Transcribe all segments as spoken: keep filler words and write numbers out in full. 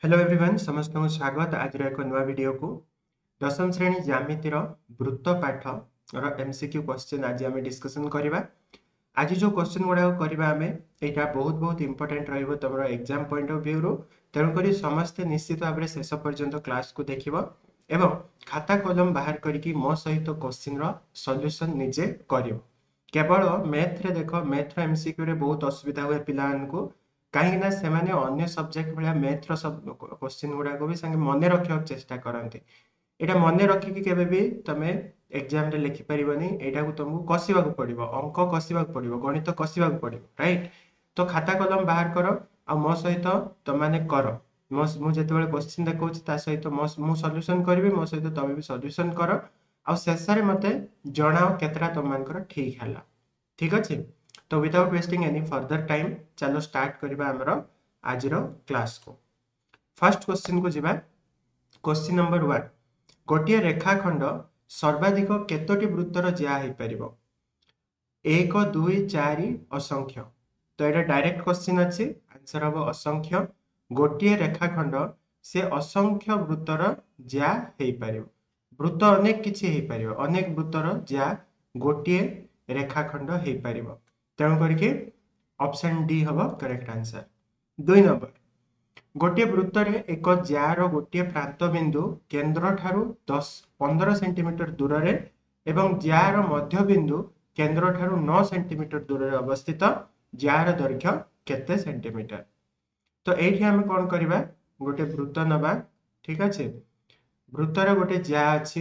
Hello everyone समस्त को स्वागत आज एक नुआ वीडियो को दशम श्रेणी ज्यामितिर वृत्त पाठ और एमसीक्यू क्वेश्चन आज आम डिस्कसन करवा। आज जो क्वेश्चन गुड़ा करवा आम यहाँ बहुत बहुत इंपोर्टेंट रहिबो तुम एग्जाम पॉइंट ऑफ व्यू रो तेणुक समस्ते निश्चित भाव में शेष पर्यंत क्लास को देखिबो एवं खाता कलम बाहर करके मो सहित क्वेश्चन रो सॉल्यूशन निजे करिवो। केवल मैथ रे देखो मैथ रो एमसीक्यू रे बहुत असुविधा हुए पिलान को कहीं ना से माने अन्य सब्जेक्ट भाया मैथ रो सब क्वेश्चन गुड़ा को भी संगे मन रखा चेष्टा करते एटा मन रखिकी केबे भी तमे एग्जाम रे लिखि परिबनी एटा को तुमको कसिबाक पड़िबो अंक कसिबाक पड़िबो गणित कसिबाक पड़िबो राइट। तो खाता कलम बाहर करो आ मो सहित तुम माने करो मो मु जेतेबेले क्वेश्चन देखौछि ता सहित मो मु सॉल्यूशन करबी मो सहित तमे भी सॉल्यूशन करो आ शेष रे मते जणाओ केतरा तुम मानकर ठीक हला। ठीक अछि तो without wasting any further time चलो स्टार्ट करबा हमरो आज रो क्लास को। फर्स्ट क्वेश्चन को जिबा क्वेश्चन नंबर वन गोटे रेखाखंड सर्वाधिक केतोटी वृत्तर ज्या हो पारिबो एक दुई चार असंख्य। तो ये डायरेक्ट क्वेश्चन अच्छी आंसर हम असंख्य गोटे रेखाखंड से असंख्य वृत्तर ज्या हो पारिबो। वृत्त अनेक किछि हो पारिबो अनेक वृत्तर ज्या गोटे रेखाखंड हो पारिबो तेणु करके ऑप्शन डी हम करेक्ट आंसर। दुई नंबर गोटे वृत्त रे एक जार गोटे प्रांत बिंदु केंद्र ठारू दस पंद्रह सेंटीमीटर दूर रे एवं जार मध्य बिंदु केंद्र ठारू नौ सेंटीमीटर दूर रे अवस्थित जार दैर्घ्य केते सेंटीमीटर। तो एठी हम कोन करबा गोटे वृत्त नबा। ठीक अछि वृत्त रे गोटे ज्या अछि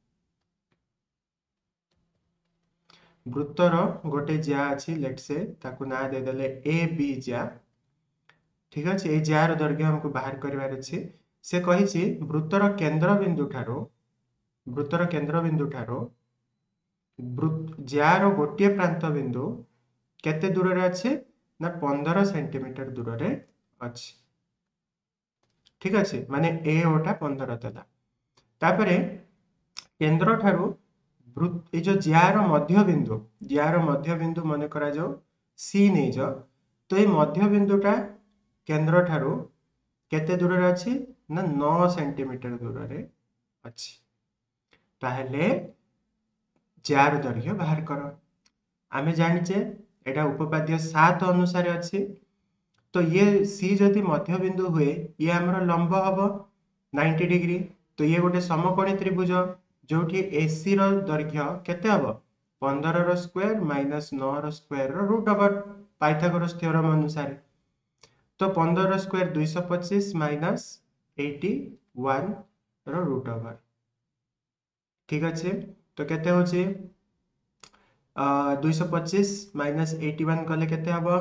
वृत्त रो गोटे ज्या अछि लेट्स से ताकू ना दे देले ए बी ज्या। ठीक अच्छे ये जार दैर्घ्य हमको बाहर करबार अछि से कहिछि वृत्तर केंद्र बिंदु ठारो वृत्तर केंद्र बिंदु ठारो जार गोटे प्रांत बिंदु केते दूर रे अछि ना पंद्रह सेंटीमीटर दूर रे अछि। ठीक अच्छे माने ए ओटा पंद्रह तला तापरे केंद्र ठारो ये जो जार मध्य बिंदु जार मध्य बिंदु मन करा जाओ सी नहीं जाओ तो ये मध्य बिंदुटा केंद्र ठारू केते दूर रे अछि ना नौ सेंटीमीटर दूर रे अछि। ताहेले जार दैर्घ्य बाहर करो आमे जानिचे एटा उपपाद्य सात अनुसार अछि। तो ये सी जदि मध्य बिंदु हुए ये हमर लंब हबो नब्बे डिग्री तो ये गोटे समकोणी त्रिभुज जोठी एसी रो दैर्घ्य केते हबो पंद्रह रो स्क्वायर माइनस नौ रो स्क्वायर रो रूट ओवर पाइथागोरस थ्योरम अनुसार। तो पंद्रह स्क्वायर दो सौ पच्चीस माइनस इक्यासी रो रूट ओवर। ठीक अच्छे तो केते होचे दो सौ पच्चीस माइनस इक्यासी कले केते हबो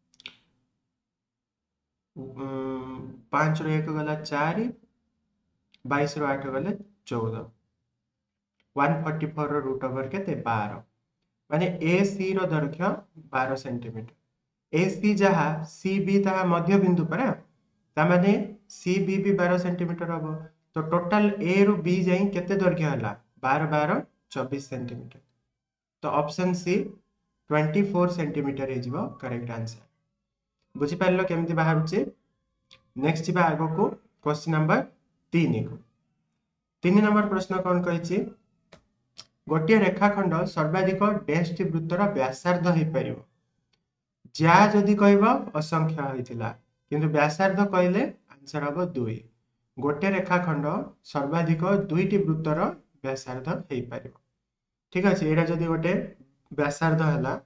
पाँच रो एक गला चार बाईस रो आठ गले चौदह एक सौ चौवालीस रो रूट ओवर केते बारह माने ए सी रो दैर्घ्य बारह सेंटीमीटर। ए सी जहा सी बी ता मध्य बिंदु पर ता माने सी बी भी बारह सेंटीमीटर हबो तो टोटल ए रु बी जाई केते दैर्घ्य हला बारह बारह चौबीस सेंटीमीटर। तो ऑप्शन सी चौबीस सेंटीमीटर हे जिवो करेक्ट आंसर। बुझी पारलो केमति बाहरुचे। नेक्स्ट जिबा आगो को क्वेश्चन नंबर तीन को तीन नंबर प्रश्न कोन कहिछि गोटे रेखाखंड सर्वाधिक डैश वृत्तर व्यासार्ध हो पारिबो ज्या जदि कहबो असंख्य होइतिला किंतु व्यासार्ध कहले आंसर हबो दुई गोटे रेखाखंड सर्वाधिक दुईटी वृत्तर व्यासार्ध हो पारिबो। ठीक अछि एटा जदि गोटे व्यासार्ध हला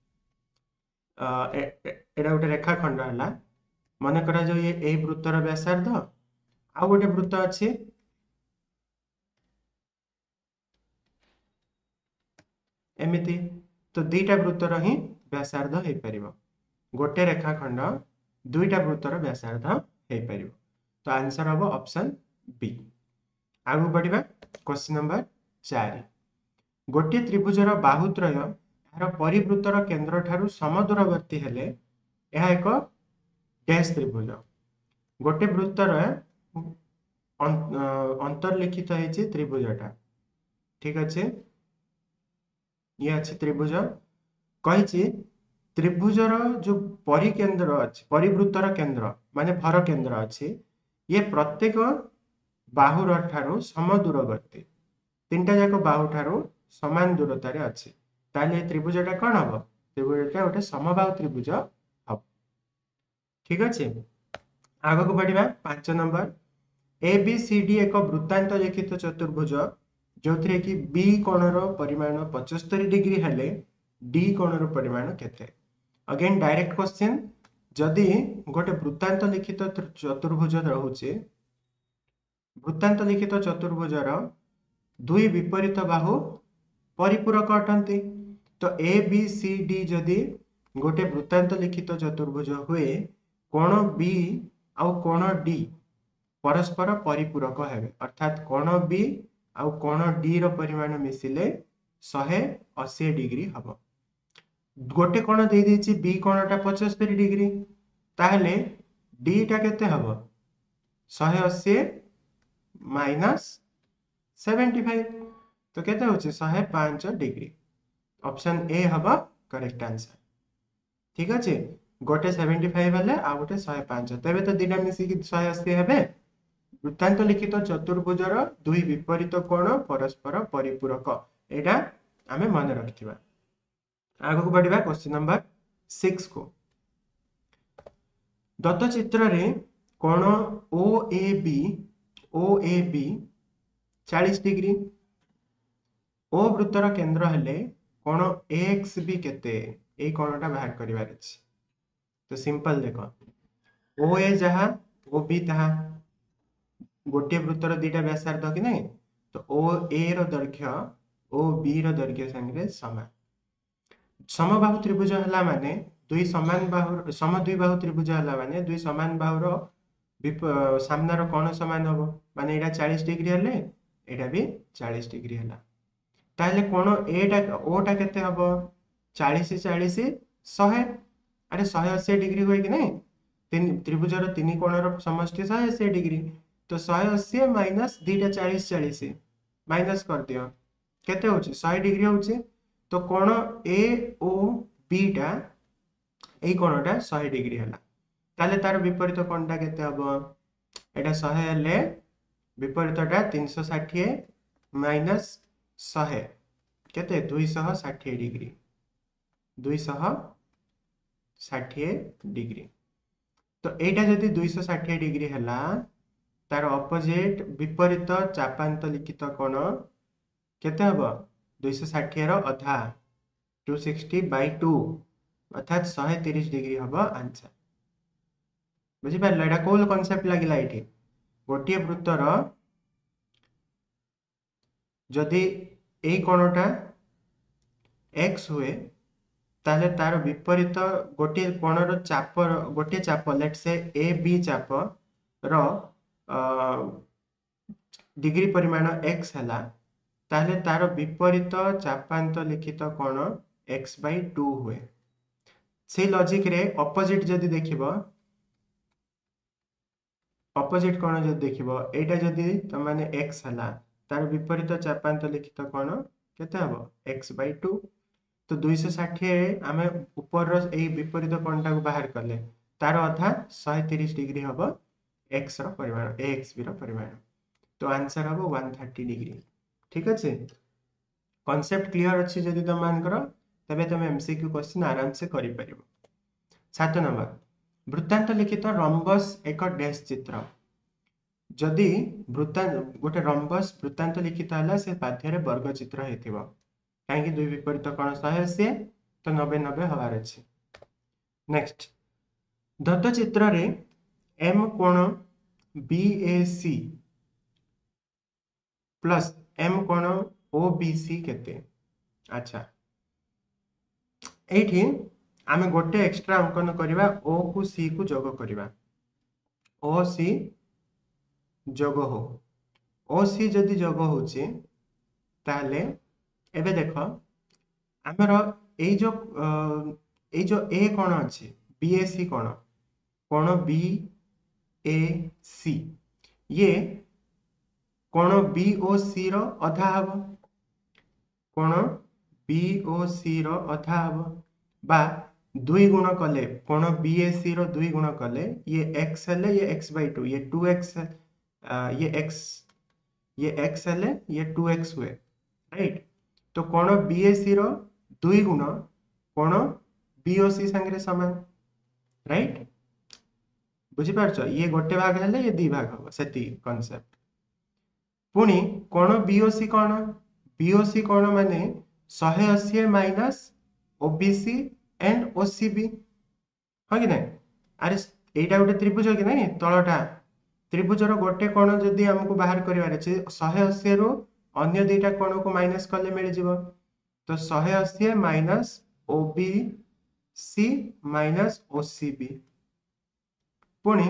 एटा गोटे रेखाखंड हला मन करा जो ये ए वृत्तर व्यासार्ध आ गोटे वृत्त अछि एमिति तो दुईटा वृत्तर ही व्यासार्ध हो पारिबो गोटे रेखाखंड दुईटा वृत्तर व्यासार्ध हो पारिबो। तो आंसर हबो ऑप्शन बी। आगु बढ़िबा क्वेश्चन नंबर चार गोटे त्रिभुजर बाहुत्रय यार परिवृत्तर केंद्र ठारू समदूरवर्ती हेले यह एक डैश त्रिभुज गोटे वृत्तर अंतर्लिखित है त्रिभुजटा। ठीक अच्छे ये अच्छे त्रिभुज कही त्रिभुजर जो परिकेंद्र अच्छे परिवृत्तर केंद्र माने भर केंद्र अच्छे ये प्रत्येक बाहुर ठारू समदूरवर्ती तीनटा जाक बाहु ठारू समान दूरतार अच्छे ताले त्रिभुजटा कौन हम त्रिभुजटा गोटे समबाहु त्रिभुज हम ठीक अच्छे। आग को बढ़िया पांच number A B C D एक वृत्तांत लिखित चतुर्भुज जो थे कि बी कोणर परिमाण पचहत्तर डिग्री हेले डी कोणर परिमाण केते। अगेन डायरेक्ट क्वेश्चन जदि गोटे वृत्तांत लिखित चतुर्भुज रहुचे वृत्तांत लिखित चतुर्भुजर दुई विपरीत बाहु परिपूरक अटंती तो ए बी सी डी जदि गोटे वृत्तांत लिखित चतुर्भुज हुए कोण बी आउ कोण डी परस्पर परिपूरक हेबे अर्थात कोण बी आउ कोण डी रो परिमाण मिसिले एक सौ अस्सी डिग्री हबो। गोटे कोण दे देछि बी कोणटा पचहत्तर डिग्री ताहले डी टा केते हबो एक सौ अस्सी माइनस पचहत्तर तो केते होछि एक सौ पाँच डिग्री ऑप्शन ए हबो करेक्ट आंसर ठीक अछि। गोटे पचहत्तर हेले आ गोटे एक सौ पाँच तबे तो दिना मिसी कि एक सौ अस्सी हेबे। वृत्तांत लिखित चतुर्भुजर दुई विपरीत कोण परस्पर परिपूरक एटा आमे मन रखिथिबा। आगो को बढ़िबा क्वेश्चन नंबर सिक्स को दत्त चित्र रे कोण O A B O A B चालीस डिग्री ओ वृत्तर केंद्र हेले कोण ए एक्स बी केते ए कोणटा बाहर करिवार अछि तो सिंपल देखो ओ ए जहा ओ बी तहा गोटे वृत्तर दुईटा व्यासार्ध कि नहीं तो ओ ए रो दैर्घ्य ओ बी रो दैर्घ्य संगे समान समबाहु त्रिभुज हला माने दुई समान बाहु सम दुई बाहु त्रिभुज हला माने दुई समान बाहुर सामना रो कोण समान हबो माने एटा चालीस डिग्री हले एटा भी चालीस डिग्री हला ताहले कोण ए टा ओ टा केते हबो चालीस चालीस एक सौ अरे एक सौ अस्सी डिग्री होय कि नहीं तीन त्रिभुजर तीन कोणर समष्टि एक सौ अस्सी डिग्री तो एक सौ अस्सी माइनस दीटा चालीस चालीस माइनस कर दियो केते होची सौ डिग्री होची तो कोण ए ओ बी टा एई कोणटा सौ डिग्री हला ताले तार विपरीत कोणटा केते हबो एटा सौ हेले विपरीतटा तीन सौ साठ माइनस सौ केते दो सौ साठ डिग्री दो सौ साठ डिग्री तो एटा जदि दो सौ साठ डिग्री हला तार ऑपोजिट विपरीत चापांत लिखित कोण केते हबो दो सौ साठ रो अधा दो सौ साठ बाय टू अर्थात एक सौ तीस डिग्री हबो आंसर बुझी पारले एटा कोल कांसेप्ट लागिला एठी गोटिए वृत्तर जदि एई कोणटा x हुए ताले तार विपरीत गोटिए कोणर चाप गोटिए चाप लेट्स से ए बी चाप रो डिग्री परिमाण x हला ताले तार विपरीत चापांत लिखित कोण x बाय टू हुए से लॉजिक रे ऑपोजिट जदि देखिबो ऑपोजिट कोण जदि देखिबो एटा जदि त माने x हला तार विपरीत चापांत लिखित कोण केते हबो x बाय टू तो दो सौ साठ आमे ऊपर रो एई विपरीत कोणटा को बाहर करले तार अधा एक सौ तीस डिग्री हबो x रो परिमाण ax b रो परिमाण तो आंसर हबो एक सौ तीस डिग्री ठीक अछि। कांसेप्ट क्लियर अछि जदि तुम मान करो तबे तुम एमसीक्यू क्वेश्चन आराम से करि परिबो। सात नंबर वृत्तांत लिखित रंबस एक डैश चित्र जदि वृत्तांत गोटे रंबस वृत्तांत लिखित हला से बाध्य रे वर्ग चित्र हेतिबो काहेकि दुई विपरीत कोण एक सौ अस्सी तो नब्बे नब्बे हवार अछि। नेक्स्ट दत्त चित्र रे m कोण B A C plus m कोण O B C केते अच्छा एठी आमे गोटे एक्स्ट्रा अंकन करिबा O को C को जोग करिबा O C जोग हो O C जदि जोग होची ताले एबे देखो आमर एई जो एई जो A कोण अछि B A C कोण कोण B A C ये कोण B O C रो अधा हबो कोण B O C रो अधा हबो बा दुई गुण कले कोण बीएसी रो दुई गुण कले ये x हेले ये x by टू ये टू एक्स ये x ये x हेले ये टू एक्स हुए राइट। तो कोण बीएसी रो दुई गुण कोण बीओसी संगे समान राइट। बुझी पारछ ये गोटे भाग हेले ये दी भाग हो सेति कांसेप्ट। पुणी कोण बीओसी कोण बीओसी कोण माने one eighty minus OBC and OCB हाँ कि नहीं। अरे एटा गोटे त्रिभुज कि नहीं तलटा त्रिभुजर गोटे कोण जदि हमको बाहर करिवार अछि वन एटी रो अन्य दुईटा कोण को माइनस कले मिल जिवो। तो one eighty minus OBC minus OCB पुणी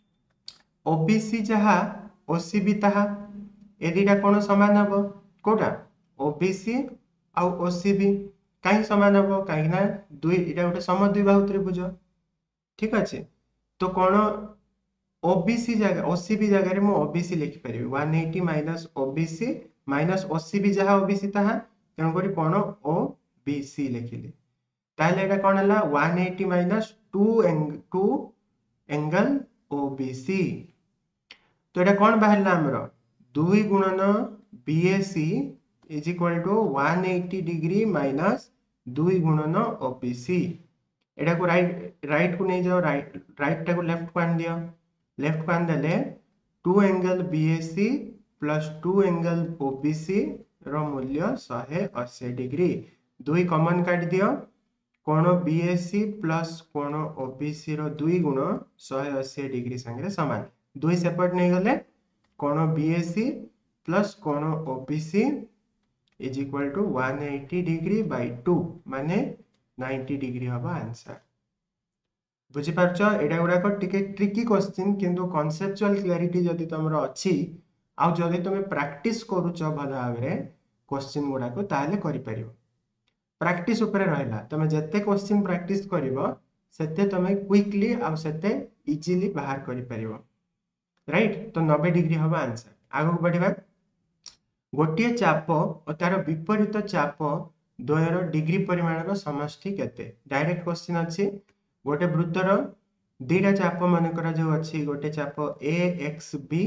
ओबीसी जहा ओसीबी ताहा ए दुईटा कोण समान हबो कोटा ओबीसी आउ ओसीबी कहीं समान हम कहीं ना दुई इटा गोटे समद्विबाहु त्रिभुज ठीक अच्छे। तो कौन ओबीसी जगह ओसीबी जगह मु ओबीसी लिखि पारि one eighty minus OBC minus OCB जहाँ ओबीसी ताहा तेणुक कौन ओबीसी लिखिली ताहले एटा कौन है one eighty minus two two angle OBC. तो एटा कौन बाहर आमर दुई गुणन BAC is equal to one eighty degree minus दुई गुणन ओबीसी एटा को राइट राइट को नहीं जाओ राइट राइट टा को लेफ्ट को आन दियो लेफ्ट को आन देले two angle BAC plus two angle OBC रो मूल्य वन अस्सी डिग्री दुई कॉमन काट दियो कोण बीएसी प्लस कोण ओबीसी रो दुई गुण वन अस्सी डिग्री संगे समान दुई सेपरेट नहीं गले कोण बीएसी प्लस कोण OBC is equal to one eighty degree by two माने नाइंटी डिग्री हबा आंसर। बुझी पारछ एडा गुडा टिके ट्रिकी क्वेश्चन किंतु कॉन्सेप्चुअल क्लैरिटी जदि तुमर अछि आ जदि तुम प्रैक्टिस करूछ भल भाबरे क्वेश्चन गुडा को ताले करि परिबो प्रैक्टिस ऊपर रहला तुम जत्ते क्वेश्चन प्रैक्टिस करिवो सेते तुम क्विकली आ सेते इजीली बाहर करि परिबो राइट। तो नब्बे डिग्री हबा आंसर आगो बढ़िबा गोटे चाप और तार विपरीत चाप द्वयर डिग्री परिमाण समष्टि केते डायरेक्ट क्वेश्चन अछि गोटे वृत्तर दीटा चाप मन करा जो अछि गोटे चाप ए एक्स बी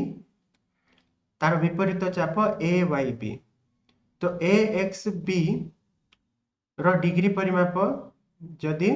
तार विपरीत चाप ए वाई बी। तो ए एक्स बी रो डिग्री परिमाप जदि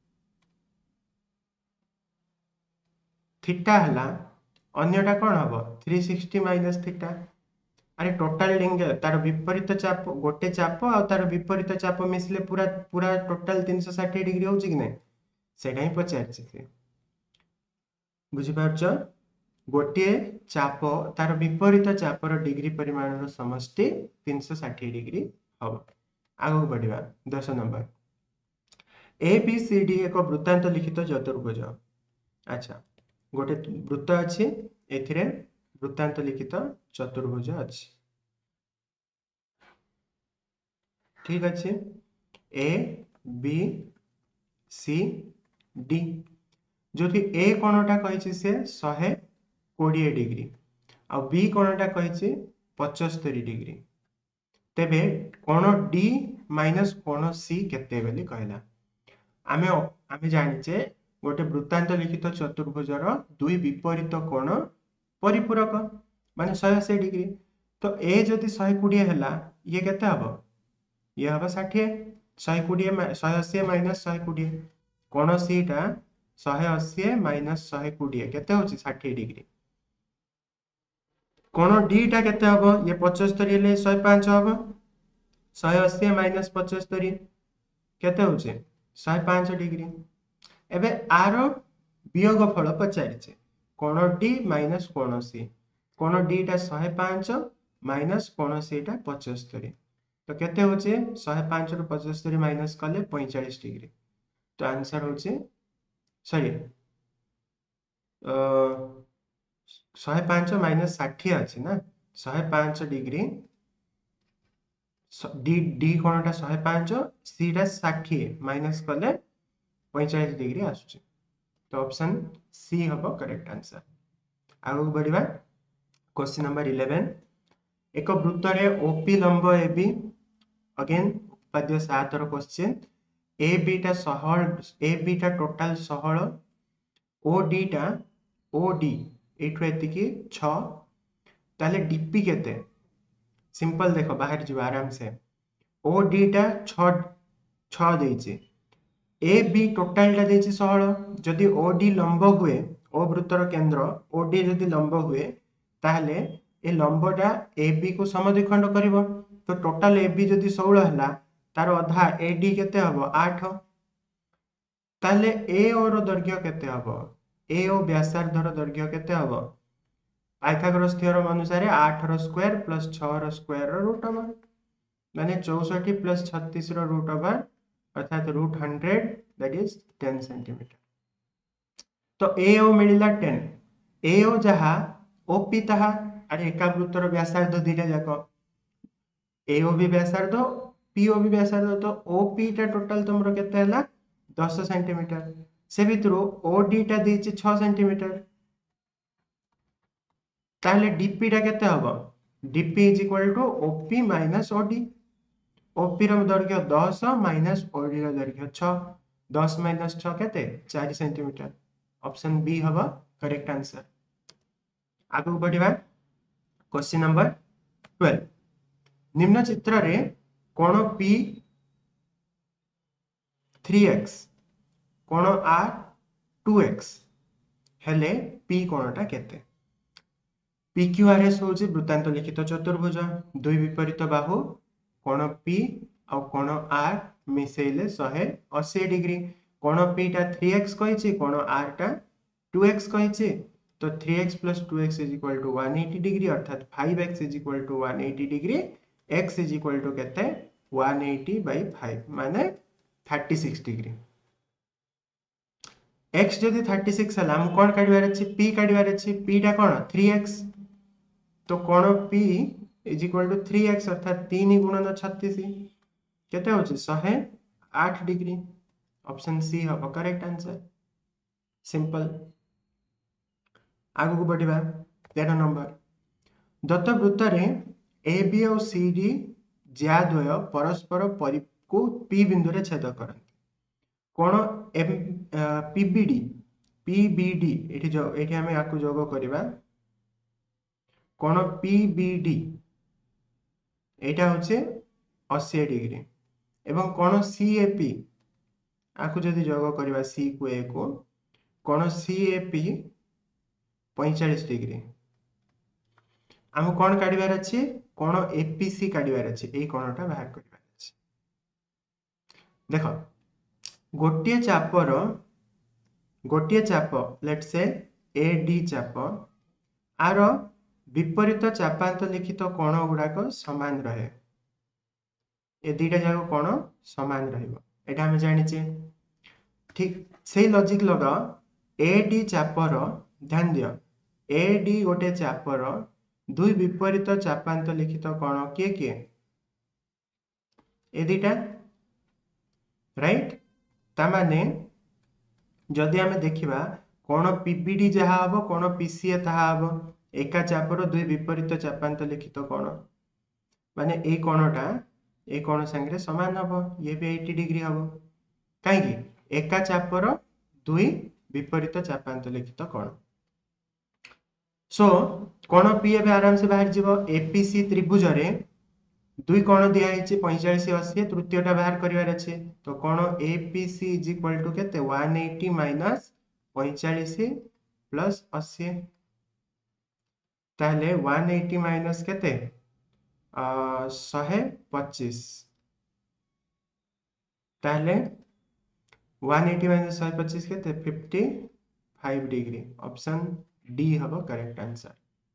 थीटा हला अन्यटा कौन हम थ्री सिक्सटी माइनस थीटा अरे टोटाल एंगल तार विपरीत चाप गोटे चाप आ तार विपरीत चाप मिसले पूरा पूरा टोटाल तीन सौ साठ डिग्री हो कि नहीं सेटा ही पचार बुझी पारछ गोटे चाप तार विपरीत चापर डिग्री परिमाण समष्टि तीन सौ साठ डिग्री हम आगो बढ़िया दस number A B C D एक वृत्तांत लिखित चतुर्भुज। अच्छा गोटे वृत्त अच्छी एथिरे वृत्तांत लिखित चतुर्भुज अच्छी ठीक अच्छे ए बी सी डी जो कि ए कोणटा कही से शहे कोड़े डिग्री आ बी कोणटा कही पचस्तरी डिग्री तेबे कोण डी माइनस कोण सी केते बेली कहला आमे आमे जानिचे गोटे वृत्तांत लिखित चतुर्भुजर दुई विपरीत कोण परिपूरक माने एक सौ अस्सी डिग्री। तो ए जदि एक सौ बीस हैला ये केते हबो ये हबो साठ एक सौ बीस एक सौ अस्सी माइनस एक सौ बीस कोण सी टा एक सौ अस्सी माइनस एक सौ बीस केते होची साठ डिग्री कोण डी टा केते हबो ये पचहत्तर ले एक सौ पाँच हबो एक सौ अस्सी माइनस पचहत्तर केते होची एक सौ पाँच डिग्री एबे आरो वियोग फल पचारिचे कोण डी माइनस कोण सी कोण डी टा एक सौ पाँच माइनस कोण सी टा पचहत्तर तो केते होचे एक सौ पाँच रु पचहत्तर माइनस कले पैंतालीस डिग्री तो आंसर होचे सॉरी अ एक सौ पाँच माइनस साठ अछि ना एक सौ पाँच डिग्री डी डी कोणटा एक सौ पाँच सी टा साठ माइनस कले पैंतालीस डिग्री आसुचे तो ऑप्शन सी हबो करेक्ट आंसर। आगो बढ़िबा क्वेश्चन नंबर इलेवन एक वृत्त रे ओपी लंब एबी अगेन उपाद्य सात रो क्वेश्चन ए बी टा षोहल ए बी टा टोटल षोहल ओ डी टा ओ डी एठु एतिकी छ ताले डीपी केते सिंपल देखो बाहर जीव आराम से ओ डी टा छ छ देइछि ए बी टोटल टा देइछि षोहल जदि ओ डी लंब हुए ओ वृत्तर केंद्र ओ डी जदि लंब हुए ताहले ए लंबटा ए बी को समद्विखंड करिवो तो टोटल ए बी जदि सोलह हला तार अधा ए डी केते हबो आठ ताले ए ओ रो दैर्घ्य केते हबो ए ओ व्यासार्धर दैर्घ्य केते हबो पाइथागोरस थ्योरम अनुसार आठ रो स्क्वायर प्लस छह रो स्क्वायर रो रूट ओवर माने चौसठ प्लस छत्तीस रो रूट ओवर अर्थात root hundred that is ten centimetre तो ए ओ मिलिला टेन ए ओ जहा ओ पी ताहा अरे एका वृत्तर व्यासार्ध दिटा जाक ए ओ भी व्यासार्ध पी ओ भी व्यासार्ध तो ओ पी टा टोटल तुमरो केते हला दस सेंटीमीटर से भितरो ओ डी टा देछि छह सेंटीमीटर ताहले डीपी टा केते हबो DP is equal to OP minus OD OP रो दैर्घ्य दस माइनस ओडी रो दैर्घ्य छह दस माइनस छह केते चार सेंटीमीटर ऑप्शन बी हबो करेक्ट आंसर आगु बढ़िबा क्वेश्चन नंबर ट्वेल्व निम्न चित्र रे कोण पी थ्री एक्स कोण आर टू एक्स हेले पी कोणटा केते पी क्यू आर एस होची वृत्तांत लिखित चतुर्भुज दुई विपरीत बाहु कोण पी और कोण आर मिसेइले एक सौ अस्सी डिग्री कोण पी टा थ्री एक्स कहिछि कोण आर टा टू एक्स कहिछि तो three X plus two X is equal to one eighty degree अर्थात five X is equal to one eighty degree x is equal to केते वन एटी बाय फाइव माने thirty six degree x जदि thirty six हला हम कोन काढिबार अछि p काढिबार अछि p टा कोन three x तो कोण p is equal to three X अर्थात तीन गुणन छत्तीस केते होछि एक सौ आठ डिग्री ऑप्शन सी हबो करेक्ट आंसर सिंपल आगु को बढ़िबा तेरह नंबर दत्त वृत्त रे ए बी और सी डी ज्याद्वय परस्पर परि को पी बिंदु रे छेद करନ୍ତି कोण एम पीबीडी पीबीडी एठी जो एठी हम याकु जोग करबा कोण पीबीडी एटा होचे अस्सी डिग्री एवं कोण सीएपी आकु जदि जोग करबा सी को ए को कोण सीएपी पैंतालीस डिग्री हम कोण काढिबार अछि कोण एपीसी काढिबार अछि एई कोणटा बाहर करबार अछि देखो गोटिए चापर गोटिए चाप लेट्स से एडी चाप आर विपरीत चापांत लिखित कोण गुडाक समान रहे ए दुईटा जाक कोण समान रहइबो एटा हम जानिचे ठीक सेही लॉजिक लगा एडी चापर ध्यान दियो एडी गोटे चापर दुई विपरीत चापांत लिखित कोण के के ए दुईटा राइट ता माने जदि हमें देखिबा कोण पीबीडी जहा हबो कोण पीसीए ताहा हबो एका चापर दुई विपरीत चापांत लिखित कोण माने ए कोणटा ए कोण संगे समान हबो ये भी अस्सी डिग्री हबो काहे कि एका चापर दुई विपरीत चापांत लिखित कोण सो कोण पी ए आराम से बाहर जीवो एपीसी त्रिभुज रे दुई कोण दिया हिची पैंतालीस अस्सी तृतीयटा बाहर करिवार अछि तो कोण एपीसी इज इक्वल टू केते वन एटी माइनस पैंतालीस प्लस अस्सी ताले वन एटी माइनस केते अ एक सौ पच्चीस ताले वन एटी माइनस एक सौ पच्चीस केते पचपन डिग्री ऑप्शन डी हबो करेक्ट आंसर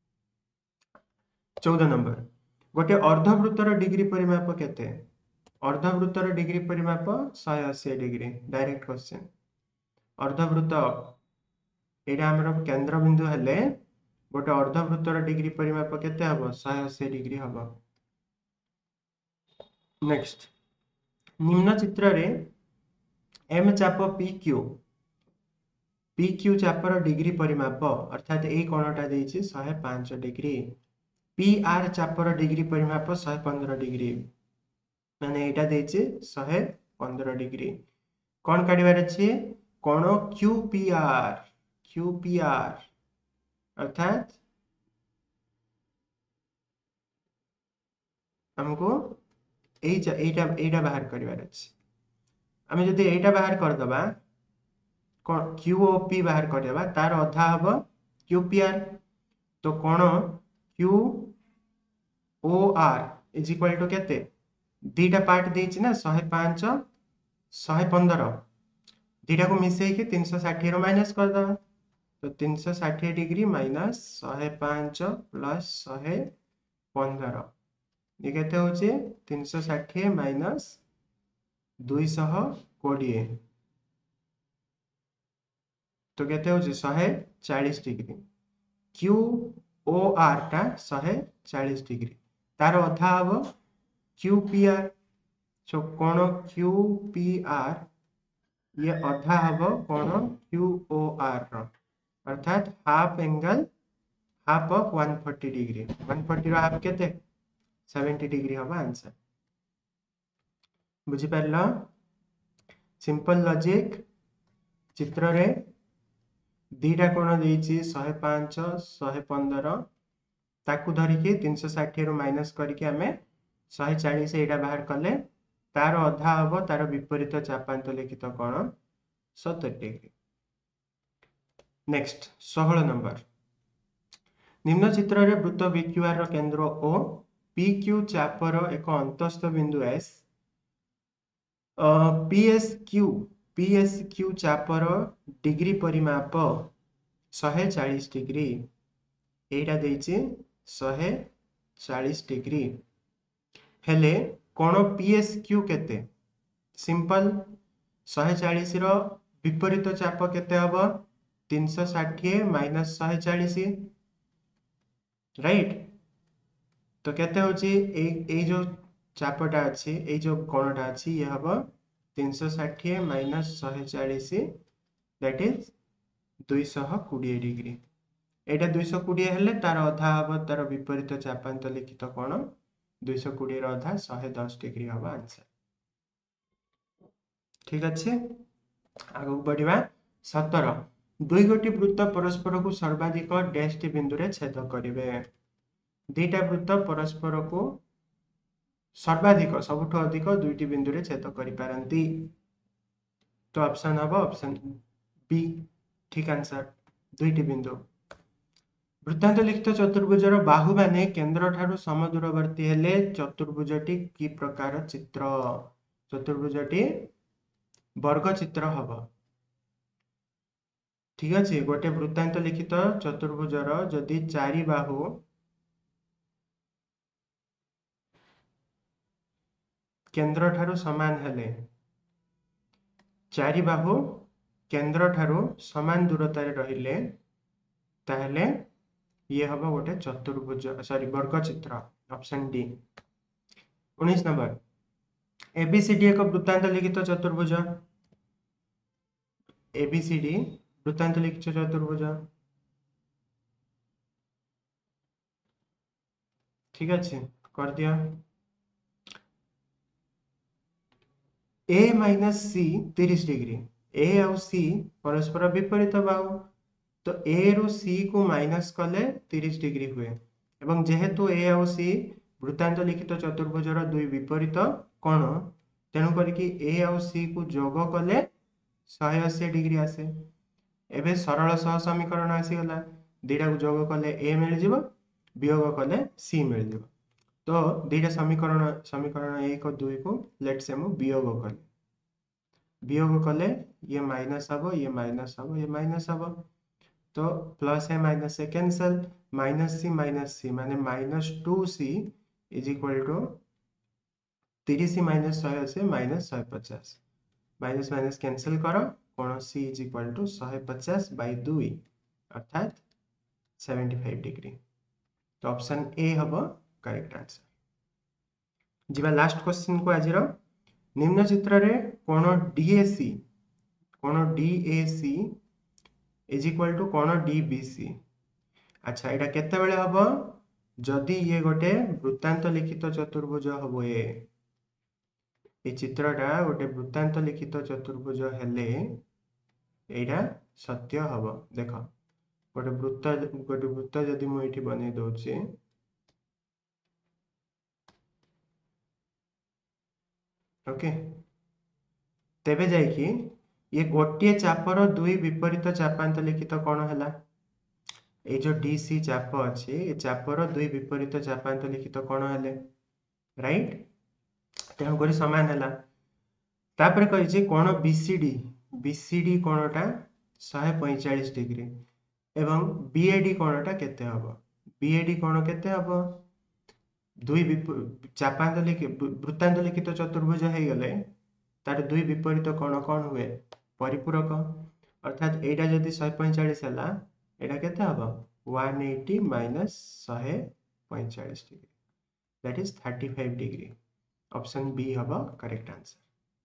चौदह नंबर गोटे अर्धवृत्तर डिग्री परिमाप केते अर्धवृत्तर डिग्री परिमाप एक सौ अस्सी डिग्री डायरेक्ट क्वेश्चन अर्धवृत्त एटा हमर केंद्र बिंदु हेले गोटे अर्धवृत्तर डिग्री परिमाप केते हबो एक सौ अस्सी डिग्री हबो नेक्स्ट निम्न चित्र रे एम चाप पी क्यू पी क्यू चापर डिग्री परिमाप अर्थात ए कोणटा देछि एक सौ पाँच डिग्री पी आर चापर डिग्री परिमाप एक सौ पंद्रह डिग्री माने एटा देछि एक सौ पंद्रह डिग्री कौन काढ़िबार अछि कोण क्यूपीआर क्यूपीआर अर्थात हमको एटा एटा एटा बाहर करिवार अछि आमे जदि एटा बाहर कर दबा कोन क्यूओपी बाहर कर देबा तार अधा हबो क्यूपीआर तो कोण Q O R is equal to केते दीटा पार्ट देछि ना एक सौ पाँच एक सौ पंद्रह दीटा को मिसई के तीन सौ साठ रो माइनस कर दबा तो तीन सौ साठ डिग्री माइनस एक सौ पाँच प्लस एक सौ पंद्रह ये केते होचे तीन सौ साठ माइनस दो सौ बीस तो केते होचे एक सौ चालीस डिग्री क्यू ओ आर टा एक सौ चालीस डिग्री तार अधा हबो क्यूपीआर सो कोण क्यूपीआर ये अधा हबो कोण क्यूओआर रो अर्थात हाफ एंगल हाफ ऑफ एक सौ चालीस डिग्री एक सौ चालीस रो हाफ केते सत्तर डिग्री हबो आंसर बुझी परलो सिंपल लॉजिक चित्र रे दीटा कोण देछि एक सौ पाँच एक सौ पंद्रह ताकू धरिकी तीन सौ साठ रो माइनस करके हमें एक सौ चालीस एटा बाहर कले तार अधा हबो तार विपरीत चापांत लिखित कोण सत्तर डिग्री नेक्स्ट सोलह नंबर निम्न चित्र रे वृत्त बीक्यूआर रो केंद्र ओ पीक्यू चापर एक अंतस्थ बिंदु एस पीएसक्यू पीएसक्यू चापर डिग्री परिमाप एक सौ चालीस डिग्री एटा देछि एक सौ चालीस डिग्री हेले कोण पीएसक्यू केते सिंपल एक सौ चालीस रो विपरीत चाप केते हबो तीन सौ साठ माइनस एक सौ चालीस राइट तो केते होची ए ए जो चापटा अछि ए जो कोणटा अछि ये हबो तीन सौ साठ माइनस एक सौ चालीस दैट इज दो सौ बीस डिग्री एटा दो सौ बीस हेले तार अधा हबो तार विपरीत चापांत लिखित कोण दो सौ बीस रो अधा एक सौ दस डिग्री हबो आंसर ठीक अछि आगु बढ़िबा सत्रह दुई गोटी वृत्त परस्पर को सर्वाधिक डैश टी बिंदु रे छेद करिवे दुईटा वृत्त परस्पर को सर्वाधिक सबुठ अधिक दुईटी बिंदु रे छेद करि पारंती तो ऑप्शन हबो ऑप्शन बी ठीक आंसर दुईटी बिंदु वृत्तांत लिखित चतुर्भुजर बाहु माने केंद्र ठारू समदूरवर्ती हेले चतुर्भुजटी की प्रकार चित्र चतुर्भुजटी वर्ग चित्र हबो ठीक अछि गोटे वृत्तांत लिखित चतुर्भुजर जदि चारि बाहु केंद्र ठारू समान हेले चारि बाहु केंद्र ठारू समान दूरता रे रहिले ताहेले ये हबो गोटे चतुर्भुज सॉरी वर्ग चित्र ऑप्शन डी उन्नीस नंबर एबीसीडी एक वृत्तांत लिखित चतुर्भुज एबीसीडी वृत्तांत लिखित चतुर्भुज ठीक अछि कर दिया ए माइनस सी तीस डिग्री ए और सी परस्पर विपरीत बाहु तो ए रु सी को माइनस कले तीस डिग्री हुए एवं जेहेतु ए और सी वृत्तांत लिखित चतुर्भुजर दुई विपरीत कोण तेणु करके ए और सी को जोग कले एक सौ अस्सी डिग्री आसे एबे सरल सह समीकरण आसी गला दीटा को जोग कले ए मिल जिवो वियोग कले सी मिल जिवो तो दीटा समीकरण समीकरण एक और दुई को लेट्स से मु वियोग कले वियोग कले ये माइनस हबो ये माइनस हबो ये माइनस हबो तो प्लस है माइनस से cancel minus C minus C माने minus two C is equal to तीस माइनस एक सौ अस्सी माइनस एक सौ पचास माइनस माइनस कैंसिल करो कोण सी इज इक्वल टू एक सौ पचास बाय टू अर्थात पचहत्तर डिग्री तो ऑप्शन ए हबो करेक्ट आंसर जिबा लास्ट क्वेश्चन को आजिरो निम्न चित्र रे कोण डीएसी कोण डीएसी इज इक्वल टू कोण डीबीसी अच्छा एटा केते बेले हबो जदी ये गोटे वृत्तांत लिखित चतुर्भुज हबो ए ए चित्रटा गोटे वृत्तांत लिखित चतुर्भुज हेले एटा सत्य हब। देख गोटे वृत्त गोटे वृत्त जदि मुझे बन दौचे ओके तेबे जाइकी ये गोटे चापर दुई विपरीत चापांत लिखित कौन है ये जो डी सी चाप अच्छे ये चापर दुई विपरीत चापांत लिखित कौन है राइट तेणुक सामान है तापर कही कोण बीसीडी बीसीडी कोणटा शहे पैंचाश डिग्री एवं बीएडी कोणटा केते हबो बीएडी कोण केते हबो दुई चापांत लिखित वृत्तांत लिखित चतुर्भुज हो गले तार दुई विपरीत कोण कौन हुए परिपूरक अर्थात एटा जदि शहे पैंचाश है एटा केते हबो वन एटी माइनस शहे पैंचाश degree that is thirty five degree option B हबो करेक्ट आंसर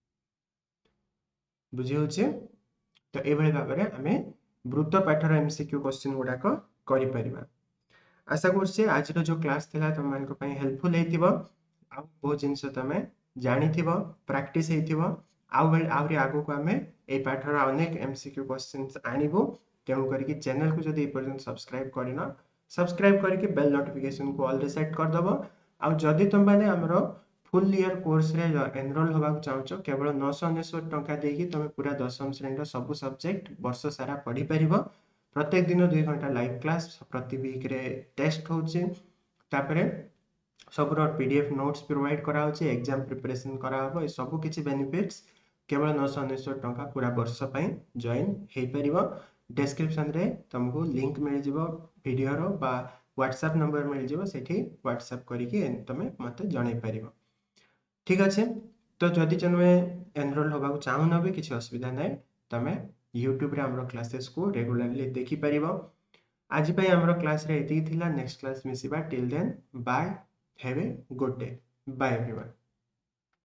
बुझी होचे तो ए भाई भाबरे हमें वृत्त पाठर एमसीक्यू क्वेश्चन गुडाक करि परिबा आशा करछे आज रो जो क्लास थिला तुम मानको पई हेल्पफुल हेतिबो आ बहुत जिंस तमे जानिथिबो प्रैक्टिस हेतिबो आउ आउरी आगो को हमें ए पाठर अनेक एमसीक्यू क्वेश्चंस आनिबो तेणु करिकि चैनल को जदि पर्यंत सब्सक्राइब करिना सब्सक्राइब करिकि बेल नोटिफिकेशन को ऑल रे सेट कर दबो आ जदि तुम माने हमरो फुल ईयर कोर्स रे एनरोल होगा चाहछो केवल नौ सौ अनेश्वत टंका देकी तुम पूरा दशम श्रेणी सब सब्जेक्ट वर्ष सारा पढ़ी पारिबो प्रत्येक दिन दुई घंटा लाइव क्लास प्रति वीक रे टेस्ट होचे तापरे सब रो पीडीएफ नोट्स प्रोवाइड करा होचे एग्जाम प्रिपरेशन करा हबो ए सब किछि बेनिफिट्स केवल नौ सौ अनेश्वत टंका पूरा वर्ष पई जॉइन हे परिबो डिस्क्रिप्शन रे तुमको लिंक मिल जिवो वीडियो रो बा व्हाट्सएप नंबर मिल जिवो सेठी व्हाट्सएप करिकि तमे मते जणै परिबो ठीक अच्छे तो जदि तुम एनरोल होगा चाहून भी किसी असुविधा ना तुम यूट्यूब रे हमरो क्लासेस को रेगुलरली देखि परिबो आज पई हमरो क्लास रे एती थिला नेक्स्ट क्लास मिसिबा till then bye have a good day bye everyone.